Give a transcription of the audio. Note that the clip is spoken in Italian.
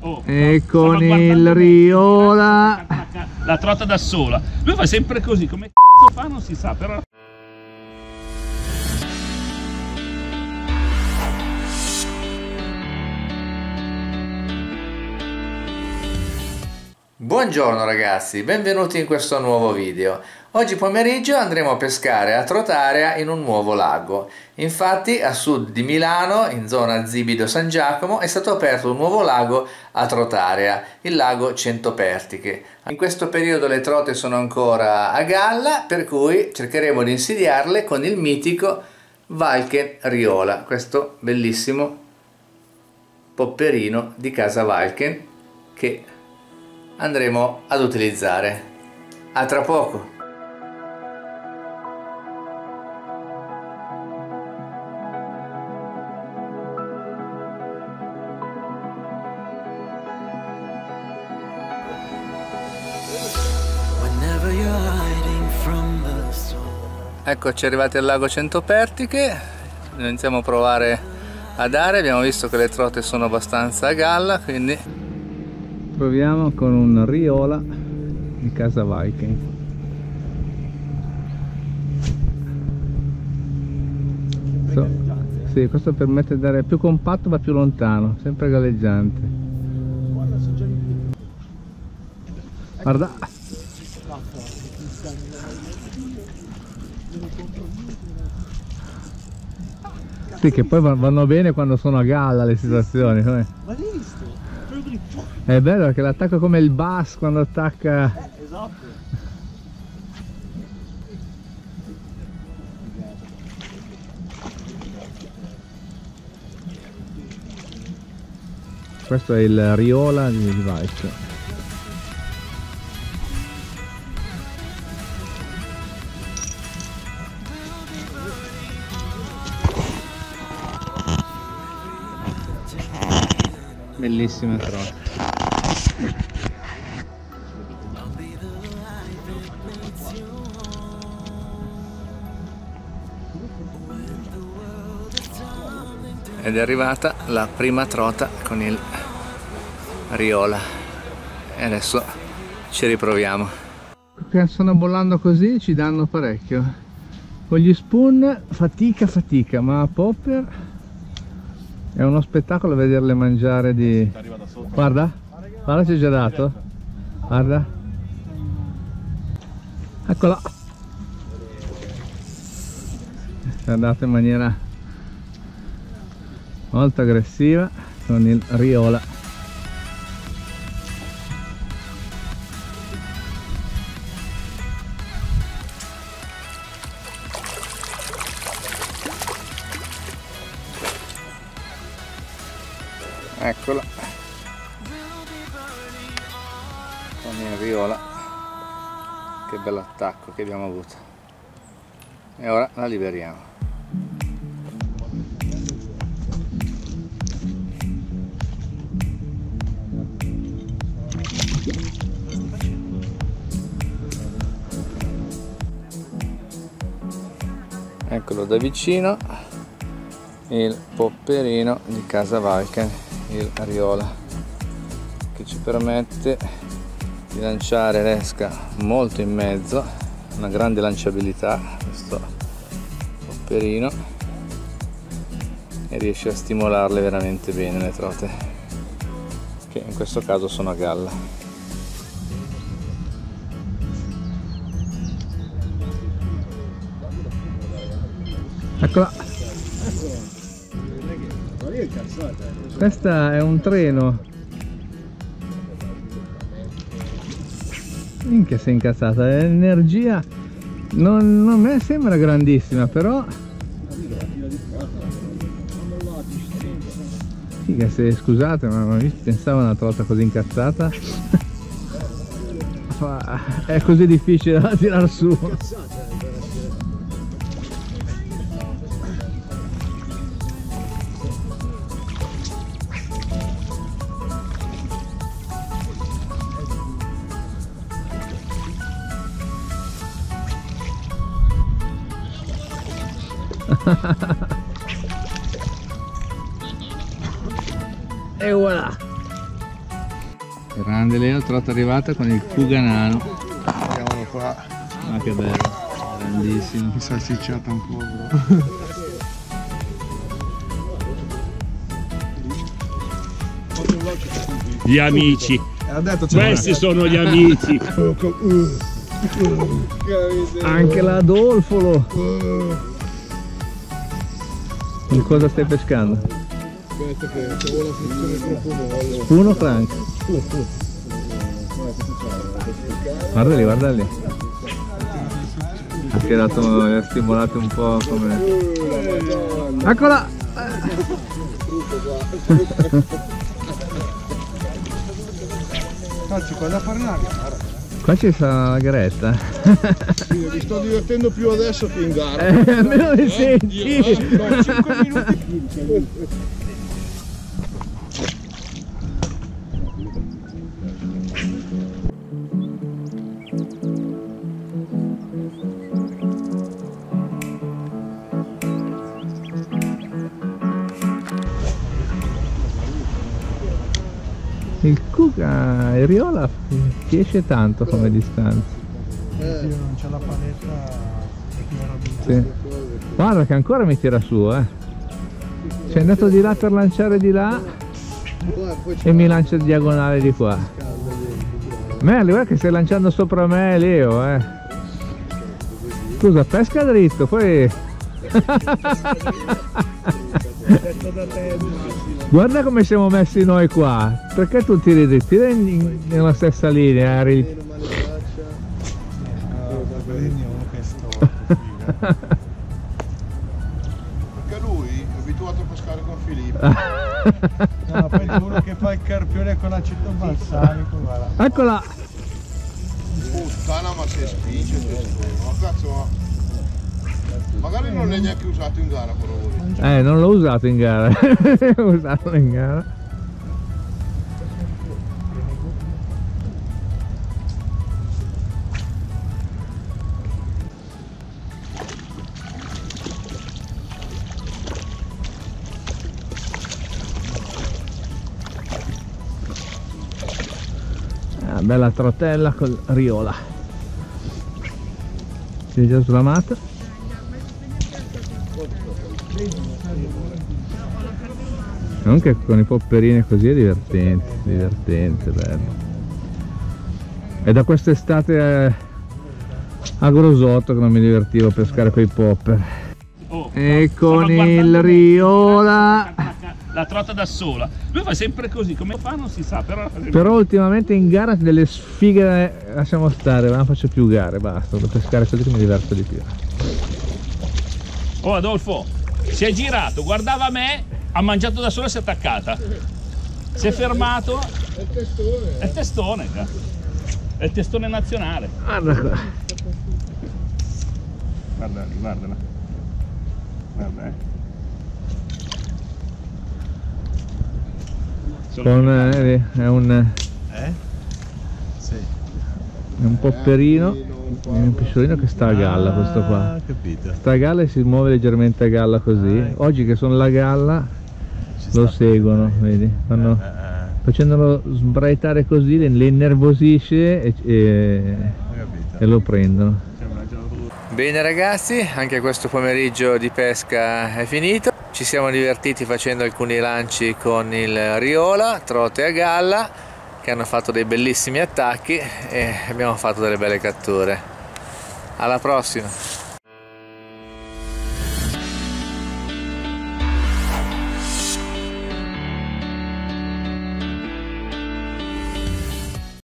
E con il Riola. La trotta da sola. Lui fa sempre così, come cazzo fa non si sa, però. Buongiorno ragazzi, benvenuti in questo nuovo video. Oggi pomeriggio andremo a pescare a Trotarea in un nuovo lago. Infatti a sud di Milano, in zona Zibido San Giacomo, è stato aperto un nuovo lago a Trotarea, il lago Centopertiche. In questo periodo le trote sono ancora a galla, per cui cercheremo di insidiarle con il mitico Walken Riola, questo bellissimo popperino di casa Walken che andremo ad utilizzare. A tra poco. Eccoci arrivati al lago Centopertiche, iniziamo a provare a dare, abbiamo visto che le trote sono abbastanza a galla, quindi proviamo con un Riola di casa Walken. Sì, questo permette di dare più compatto ma più lontano, sempre galleggiante. Guarda! Sì, che poi vanno bene quando sono a galla le situazioni. È bello perché l'attacco come il bass quando attacca. Esatto. Questo è il Riola di Walken. Bellissima trota. Ed è arrivata la prima trota con il Riola e adesso ci riproviamo. Che sono bollando così ci danno parecchio. Con gli spoon fatica, ma a popper è uno spettacolo vederle mangiare di... Guarda, guarda ci è già dato. Guarda. Eccola. È andato in maniera molto aggressiva con il Riola. Eccola con il Riola, che bell'attacco che abbiamo avuto, e ora la liberiamo. Eccolo da vicino, il popperino di casa Walken, il Riola, che ci permette di lanciare l'esca molto in mezzo, una grande lanciabilità questo popperino, e riesce a stimolarle veramente bene le trote, che in questo caso sono a galla. Eccola. Questa è un treno. Minchia, sei incazzata. L'energia non mi sembra grandissima, però figa, se scusate, ma pensavo a una trota così incazzata. È così difficile da tirar su. E voilà. Grande Leo, trota arrivata con il Cuganano. Vediamolo qua. Ah, che bello, grandissimo. Salsicciata un po', bro. Gli amici. Questi sono gli amici. Anche l'Adolfolo. In cosa stai pescando? Aspetta che avevo la funzione troppo molle. Spuno crank. Guarda lì, guarda lì. Ha tirato, li ha stimolati un po' come... Eccola! Cazzo, qua da fare una gara. Qua ci sta la garetta. Sì, mi sto divertendo più adesso che in gara. Almeno li senti. No, 5 minuti. Il Cuga, il Riola ti esce tanto come distanza. Non c'è la paletta. Sì. Guarda che ancora mi tira su, Cioè è andato di là per lanciare di là e mi lancia diagonale di qua. Merli, guarda che stai lanciando sopra me, Leo, Scusa, pesca dritto, poi... Guarda come siamo messi noi qua. Perché tu tiri dritto? Tiri nella stessa linea, Harry. Perché lui è abituato a pescare con Filippo. No, poi uno che fa il carpione con l'aceto balsamico, guarda. Eccola! Puttana, ma se spinge, ma cazzo. Magari non l'hai neanche usato in gara però voi. Non l'ho usato in gara. L'ho usato in gara. Bella trotella col Riola. Si è già slamata. Anche con i popperini così è divertente, bello. È da quest'estate a Grosotto che non mi divertivo a pescare con i popper. E con il Riola. La trota da sola. Lui fa sempre così, come fa non si sa, però ultimamente in gara delle sfighe lasciamo stare, non faccio più gare, basta, devo pescare così che mi diverto di più. Oh Adolfo, si è girato, guardava me, ha mangiato da sola e si è attaccata. Si è fermato. È il testone. È il testone, è il testone nazionale. Guarda qua. Guarda, guardala. Guarda, È un Sì. è un popperino, un pesciolino che sta a galla, questo qua. Capito. Sta a galla e si muove leggermente a galla così. Oggi che sono alla galla lo seguono, vedi? Facendolo sbraitare così le innervosisce e lo prendono. Bene ragazzi, anche questo pomeriggio di pesca è finito. Ci siamo divertiti facendo alcuni lanci con il Riola, trote a galla, che hanno fatto dei bellissimi attacchi e abbiamo fatto delle belle catture. Alla prossima!